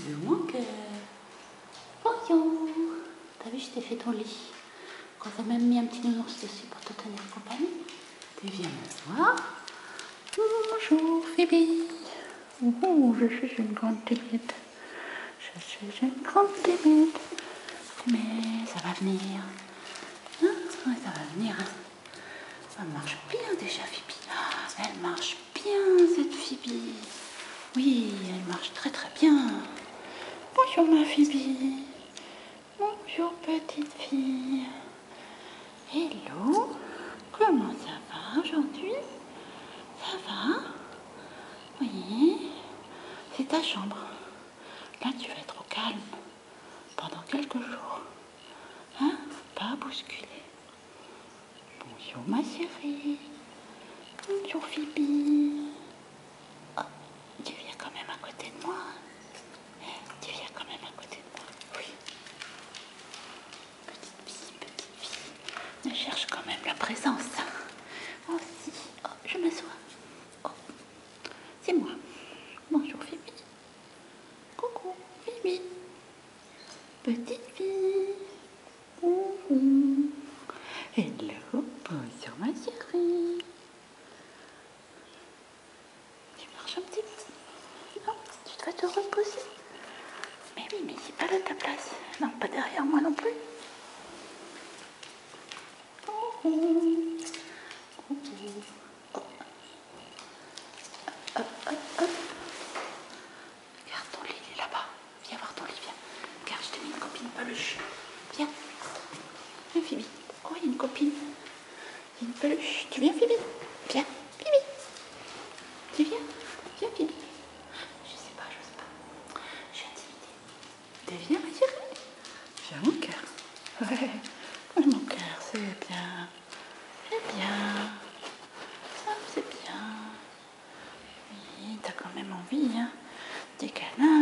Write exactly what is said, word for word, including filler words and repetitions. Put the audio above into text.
Bisous mon cœur. Bonjour. T'as vu, je t'ai fait ton lit. Quand t'as même mis un petit nounours dessus pour te tenir compagnie. Tu viens m'asseoir. Bonjour Phoebe. Oh, je suis une grande timide. Je suis une grande timide. Mais ça va venir. Hein? Ouais, ça va venir. Hein? Ça marche bien déjà Phoebe. Ah, elle marche bien cette Phoebe. Oui, elle marche très très bien. Bonjour ma Phoebe. Bonjour petite fille. Hello. Comment ça va aujourd'hui? Ça va? Oui. C'est ta chambre. Là tu vas être au calme pendant quelques jours. Hein? Pas bousculer. Bonjour ma chérie. Bonjour Phoebe. Oh, tu viens quand même à côté de moi. Tu viens quand même à côté de moi. Oui. Petite fille, petite fille. Je cherche quand même la présence. Oh si. Oh, je m'assois. Oh. C'est moi. Bonjour Phoebe. Coucou Phoebe. Petite fille. Bonjour. Hello. Bonjour ma chérie. Tu marches un petit peu. Non, tu dois te reposer. Mais oui, mais c'est pas là ta place. Non, pas derrière moi non plus. Oh, oh. Oh, oh. Hop, hop, hop. Regarde ton lit, il est là-bas. Viens voir ton lit, viens. Regarde, je t'ai mis une copine peluche. Viens. Viens, Phoebe. Oh, il y a une copine. Il y a une peluche. Tu viens, Phoebe? Viens, Phoebe. Tu viens? Viens, Phoebe. Je sais pas, j'ose pas. Je suis intimidée. Tu viens, ma chérie? Viens, mon cœur. Ouais. Oui, mon cœur, c'est bien. C'est bien. Ah, c'est bien. Oui, t'as quand même envie, hein. Des câlins.